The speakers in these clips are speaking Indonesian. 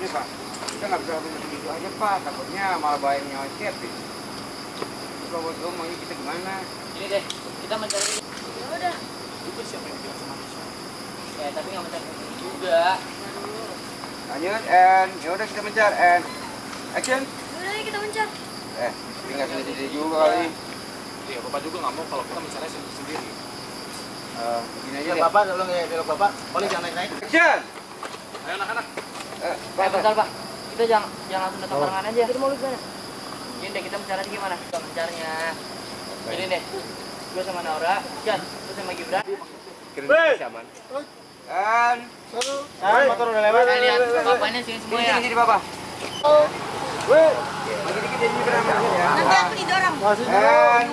nih Pak, kita nggak bisa lakukan begitu aja Pak, takutnya malah bahaya nyawa Kevin. Kalau buat kamu maunya kita gimana? Ini deh, kita mencari. Ya udah. Itu siapa yang bilang sama Nisa? Ya tapi nggak mencari juga. Lanjut, and ya udah kita mencar, and action. Udah ayo kita mencar. Tapi nggak sendiri juga kali. Iya, Bapak juga nggak mau kalau kita mencari sendiri. Begini aja Ya, deh. Bapak, tolong ya, belok Bapak. Boleh jangan naik-naik. Action. Ayo anak-anak. Bentar Pak, kita jangan langsung datang barengan aja. Kita mau ke sana. Ini deh, kita mencari gimana? Kita mencarnya. Jadi deh, gue sama Naura, Jan, gue sama Gibran. Kira-kira aman. And Motor udah lewat. Kalian bapaknya sini semua ya. sini Bapak. Lagi dikit jadi berapa ya? Nanti aku didorong. And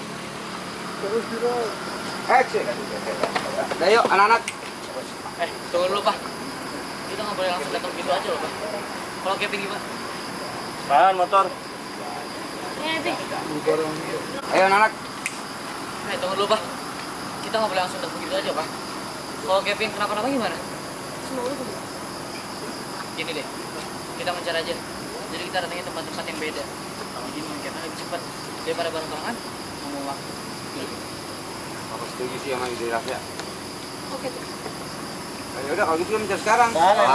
action. Udah yuk anak-anak. Tunggu dulu Pak. Kita nggak boleh langsung datang gitu aja loh Pak. Kalau Kevin gimana? Tahan motor. Ini nanti. Ayo anak-anak. Tunggu dulu Pak. Kita nggak boleh langsung datang gitu aja Pak. Kalau Kevin kenapa-napa gimana? Semua lu tuh. Gini deh, kita mencari aja. Jadi kita datangin tempat-tempat yang beda. Kalau gini karena lebih cepat daripada bareng-barengan ngomong waktu. Bapak setuju sih sama ide Rafia. Oke tuh. Ya udah kalau gitu kita mencar sekarang.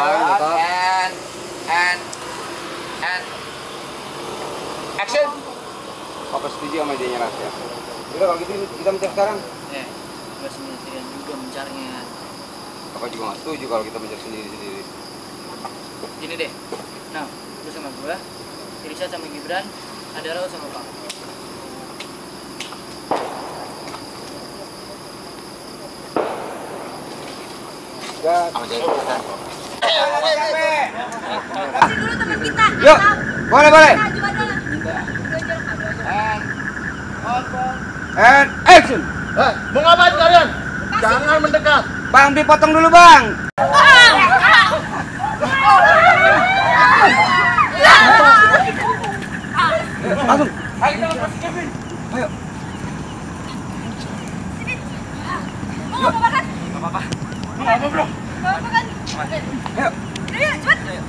And Action. Bapak setuju sama idenya Rafia. Udah kalau gitu kita mencar sekarang. nggak sendirian juga mencarinya. Bapak juga nggak setuju kalau kita mencar sendiri-sendiri. Gini deh, nah, lu sama gua, Irisa sama Gibran, ada Rao sama Pak. Sama jadi kita. Kasih dulu teman kita. Yuk, boleh. Maju aja lah. And action. Mau ngapain kalian? Jangan mendekat. Bang, dipotong dulu bang. Langsung. Ayo kita lepas Kevin. Ayo. Mau apa kan? Gak apa-apa. Mau apa bro? Mau apa kan? Ayo. Ayo cepet.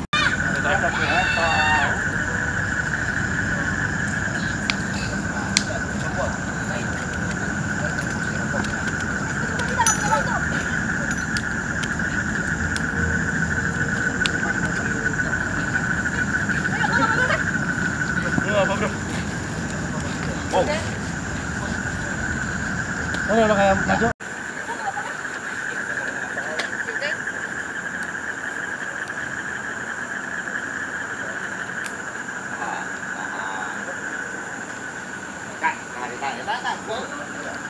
Oh, lo kayak maju. Kak, tahan.